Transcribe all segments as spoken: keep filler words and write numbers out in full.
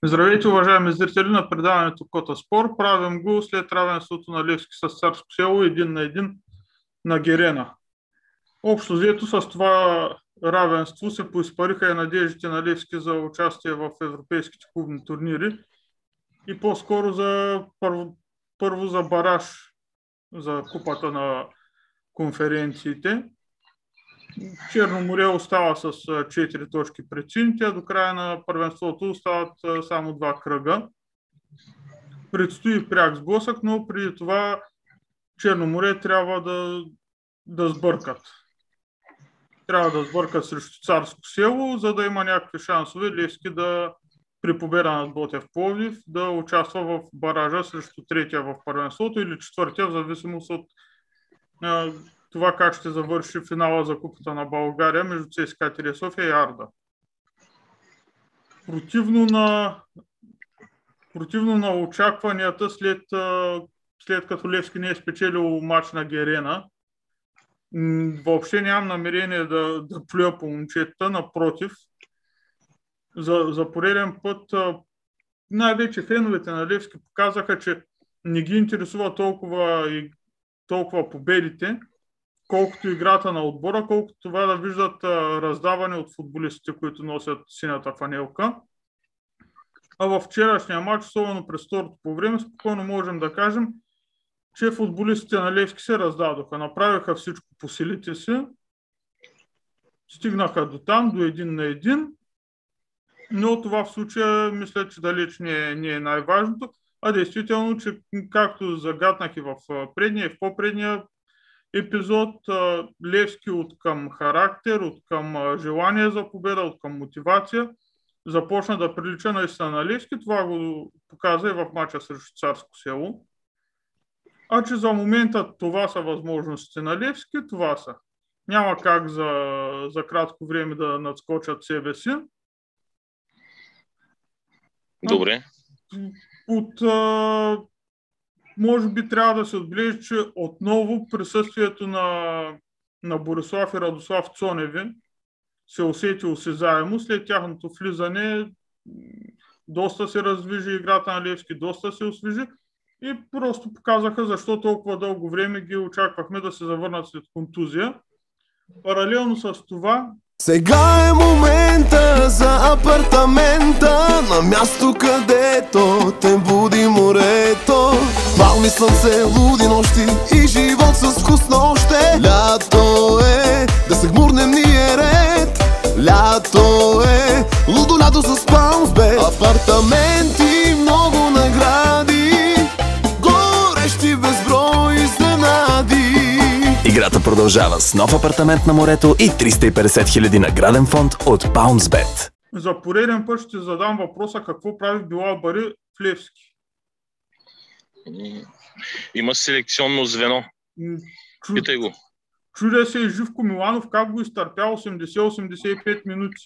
Здравейте, уважаеми зрители на предаването Кота Спор. Правим го след равенството на Левски с Царско село един на един на Герена. Общо взето с това равенство се поизпариха и надеждите на Левски за участие в европейските клубни турнири и по-скоро за първо, първо за бараж за купата на конференциите. Черно море остава с четири точки пред сините, а до края на първенството остават само два кръга. Предстои пряк сблъсък, но преди това Черно море трябва да, да сбъркат. Трябва да сбъркат срещу Царско село, за да има някакви шансове Левски да при победа над Ботев Пловдив да участва в баража срещу третия в първенството или четвъртия, в зависимост от това как ще завърши финала за Купата на България между ЦСКА София и Арда. Противно на, противно на очакванията след, след като Левски не е спечелил матч на Герена, въобще нямам намерение да, да плюя по момчетата, напротив. За, за пореден път най-вече феновете на Левски показаха, че не ги интересува толкова, и, толкова победите, колкото играта на отбора, колкото това да виждат а, раздаване от футболистите, които носят синята фанелка. А във вчерашния матч, особено през второто по време, спокойно можем да кажем, че футболистите на Левски се раздадоха. Направиха всичко по силите си, стигнаха до там, до един на един, но това в случая мисля, че далеч не е, не е най-важното, а действително, че както загатнах и в предния, и в по-предния епизод, Левски от към характер, от към желание за победа, от към мотивация започна да прилича наистина на Левски. Това го показа и в мача срещу Царско село. А че за момента това са възможностите на Левски, това са. Няма как за, за кратко време да надскочат себе си. Добре. От... Може би трябва да се отбележи, че отново присъствието на, на Борислав и Радослав Цоневи се усети осезаемо. След тяхното влизане доста се раздвижи играта на Левски, доста се освежи и просто показаха защо толкова дълго време ги очаквахме да се завърнат след контузия. Паралелно с това... Сега е момента за апартамента, на място където те буди морето. Палми слънце, луди нощи и живот с вкусно още. Лято е, да се гмурнем ни е ред. Лято е, лудо лято с Паунсбет. Апартаменти, много награди, горещи безброй изненади. Играта продължава с нов апартамент на морето и триста и петдесет хиляди награден фонд от PoundsBet. За пореден път ще задам въпроса какво прави Билал Бари в Левски. Има селекционно звено. Чу... Питай го. Чудя се и Живко Миланов как го изтърпя осемдесет до осемдесет и пет минути.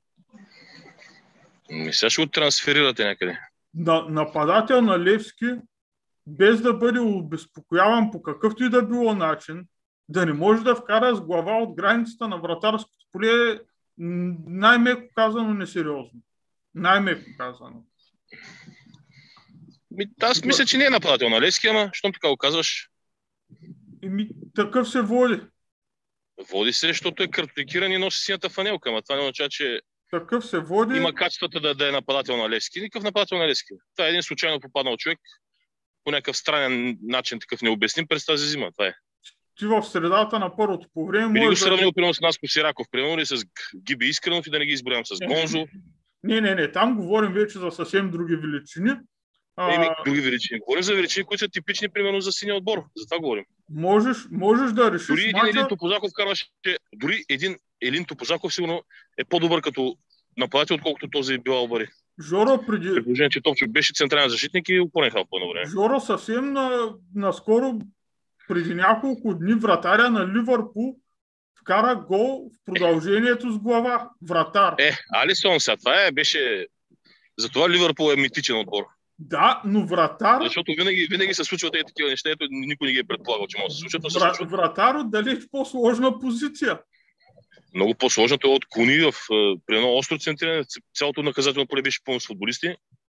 Ми сега ще го трансферирате някъде. На, нападател на Левски, без да бъде обезпокояван по какъвто и да било начин, да не може да вкара с глава от границата на вратарското поле, най-меко казано несериозно. Най-меко казано. Ми, аз мисля, че не е нападател на Левски, ама щом така го казваш? Еми, такъв се води. Води се, защото е картотекиран и носи синята фанелка, ама това не означава, че такъв се води. Има качествата да, да е нападател на Левски. Никакъв нападател на Левски. Това е един случайно попаднал човек, по някакъв странен начин, такъв необясним през тази зима. Това е. Ти в средата на първото по време... Би го да... сравнил примерно с Наско Сираков, примерно или с Гиби Искренов и да не ги изброявам с Гонзо. Не, не, не, там говорим вече за съвсем други величини. А... Еми, други величини. Говорим за величини, които са типични примерно за синия отбор. За това говорим. Можеш, можеш да решиш дори един мача... Елин Топозаков карваше, дори един Елин Топозаков сигурно е по-добър като нападател, отколкото този Билал Бари. Жоро преди... При положение, че Топчев беше централен защитник и опорен хал по едно време. Жоро съвсем на, наскоро, преди няколко дни, вратаря на Ливърпул вкара гол в продължението с глава. Вратар. Е, Алисон сега, това е, беше... Затова Ливърпул е митичен отбор. Да, но вратар... Защото винаги, винаги се случват тези такива неща, ето никой не ги е предполагал, че може да се случат, но се Вра... случват. Вратар отдалеч по-сложна позиция. Много по-сложно, той е от Куни в при едно остро центриране, цялото наказателно поле беше пълно с футболисти.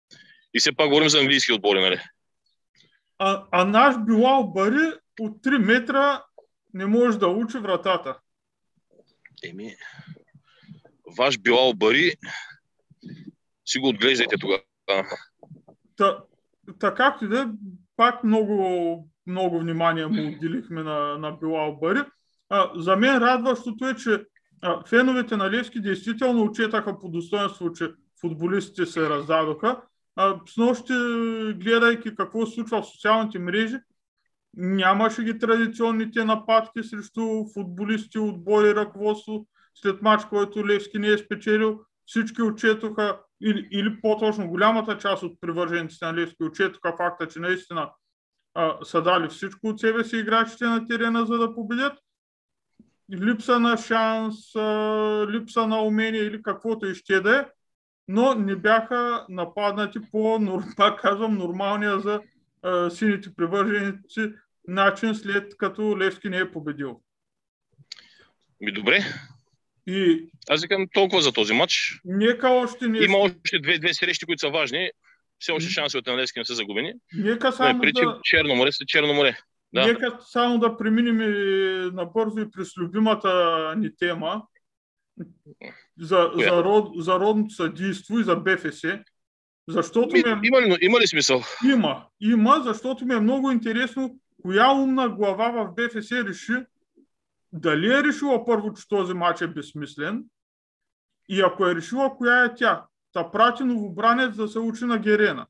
И все пак говорим за английски отбори, нали? А, а наш Билал Бари от три метра не може да учи вратата. Еми, ваш Билал Бари си го отглеждайте тогава. Та, така както да, пак много, много внимание му отделихме на, на Билал Бари. А, за мен радващото е, че а, феновете на Левски действително отчетаха по достоинство, че футболистите се раздадоха. А, снощи, гледайки какво се случва в социалните мрежи, нямаше ги традиционните нападки срещу футболисти, отбори, ръководство след матч, който Левски не е спечелил. Всички отчетоха, или, или по-точно голямата част от привържениците на Левски отчетоха факта, че наистина а, са дали всичко от себе си играчите на терена, за да победят. Липса на шанс, а, липса на умение или каквото и ще да е, но не бяха нападнати по, пак казвам, нормалния за а, сините привърженици начин, след като Левски не е победил. Ми добре. И аз викам толкова за този матч. Нека още не... Има още две, две срещи, които са важни. Все още шансовете на Левски не са загубени. Нека само Причи, да... Черно море след Черно море. Да. Нека само да преминем набързо и през любимата ни тема за, за, род, за родното съдийство и за БФС. Защото Ми, ме... има, ли, има ли смисъл? Има. Има, защото ми е много интересно коя умна глава в БФС реши дали е решила първо, че този матч е безсмислен и ако е решила, коя е тя. Та прати новобранец да се учи на Герена.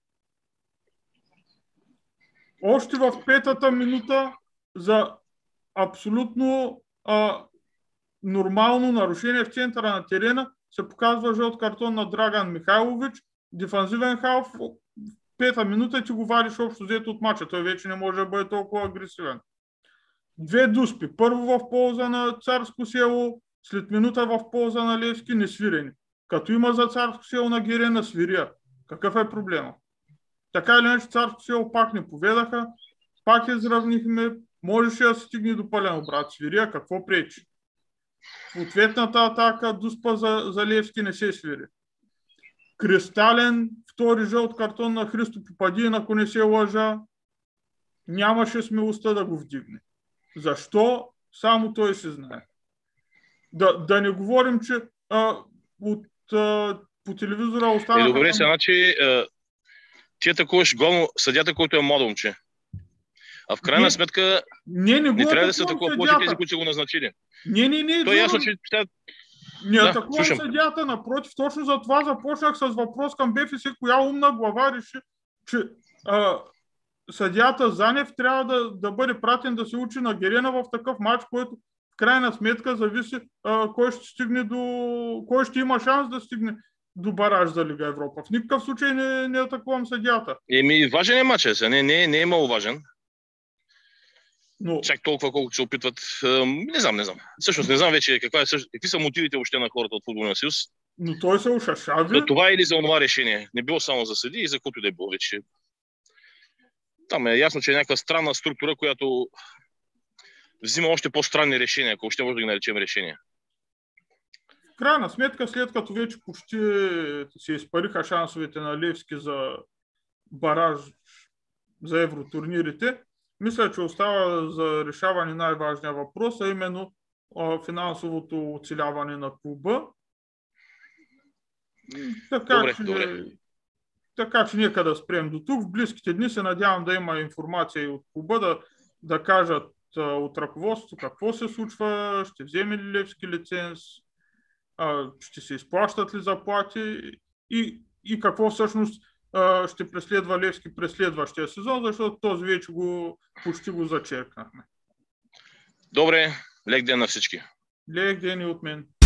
Още в петата минута за абсолютно а, нормално нарушение в центъра на терена се показва жълт картон на Драган Михайлович, дефанзивен халф. В пета минута ти го вадиш общо взето от мача. Той вече не може да бъде толкова агресивен. Две дуспи. Първо в полза на Царско село, след минута в полза на Левски, несвирени. Като има за Царско село на Герена, свиря. Какъв е проблема? Така или иначе Царско село пак не поведаха, пак изравнихме, можеше да се стигне до пълен обрат. Свирия, какво пречи? В ответната атака дуспа за, за Левски не се свири. Кристален, втори жълт картон на Христо Попадин, ако не се лъжа, нямаше смелостта да го вдигне. Защо? Само той се знае. Да, да не говорим, че а, от, а, по телевизора останаха... Е, добре, сега, значи, ти атакуваш главно съдята, който е младо момче. А в крайна не, сметка не, не, не трябва да са такова повече тези, които са го назначили. Не, не, не. То е ясно, че... Не атакувам да, съдята, напротив, точно за това започнах с въпрос към БФС, коя умна глава реши, че а, съдията Занев трябва да, да бъде пратен да се учи на Герена в такъв матч, който в крайна сметка зависи а, кой ще стигне до... кой ще има шанс да стигне до бараж за Лига Европа. В никакъв случай не, не атакувам съдията. Еми, важен е матчът, не, не, не е маловажен. Но... Чак толкова, колкото се опитват. Не знам, не знам. Всъщност не знам вече каква е, какви са мотивите въобще на хората от футболния съюз. Но той се ушашави. За това или за това решение. Не било само за съди и за който да е било вече. Там е ясно, че е някаква странна структура, която взима още по-странни решения, ако още може да ги наречем решения. В крайна сметка, след като вече почти се изпариха шансовете на Левски за бараж за евротурнирите, мисля, че остава за решаване най-важния въпрос, а именно финансовото оцеляване на клуба. Така, добре, че, добре. така че нека да спрем до тук. В близките дни се надявам да има информация и от клуба, да, да кажат а, от ръководството какво се случва, ще вземе ли Левски лиценз, а, ще се изплащат ли заплати и, и какво всъщност а, ще преследва Левски през следващия сезон, защото този вече го, почти го зачеркнахме. Добре, лек ден на всички. Лек ден и от мен.